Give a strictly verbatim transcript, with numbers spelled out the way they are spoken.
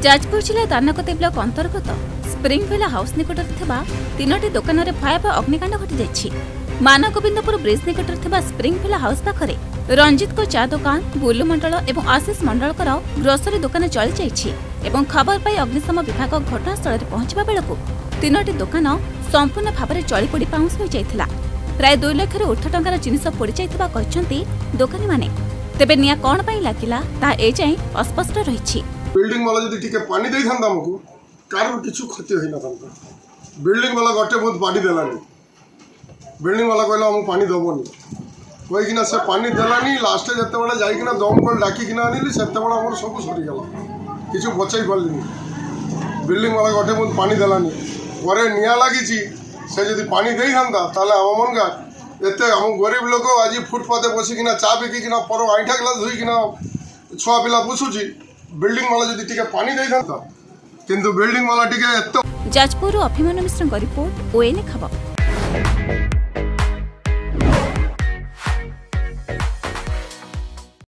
जाजपुर जिला दानकते ब्लॉक अंतर्गत स्प्रिंगविला हाउस निकट तीनोटी दुकान में भयावह अग्निकांड घटी मानगोविंदपुर ब्रिज निकट स्प्रिंगविला हाउस पाखरे रंजित को चा दुकान बुलू मंडल और आशीष मंडल ग्रोसरी दुकान चली जाइए खबर पाई अग्निशम विभाग घटनास्थल में पहुंचवा बेलू तीनोटी दुकान संपूर्ण भाव में जली पोड़ी पाउंस हो जाता प्राय दुई लाख ऊर्ध टंकार जिनिस पोड़ी जाइथिबा कहछन्ती दोकानी माने। तेबे निया कोन पई लागिला ता ए जाई अस्पष्ट रहिछि। बिल्डिंग वाला जदि टिके पानी देई थांदा हमकु कार किछु क्षति होई न थांदा। बिल्डिंग वाला गटे बहुत पानी देलानी। बिल्डिंग वाला कहला हम पानी दबोनी कोई किना से पानी देलानी लास्ट जते बडा जाई किना दमकल डाकी किना आनिली सेते बडा हमर सब सरी गेला किछु बचाई पारलिनी। बिल्डिंग वाला गटे बहुत पानी देलानी परे निया लागिछि से जदि पानी देई थांदा ताले हम मनगा एते हम गरीब लोक आज फुटपाथे बसिकिना चा बिकिना पर आईठा ग्लास धोईकिना छुआ पिला पुछुची बिल्डिंग वाला जदि टिके पानी देई थांता किंतु बिल्डिंग वाला टिके एतो। जाजपुर अभिमन्यु मिश्रଙ୍କ रिपोर्ट ओएनए खबर।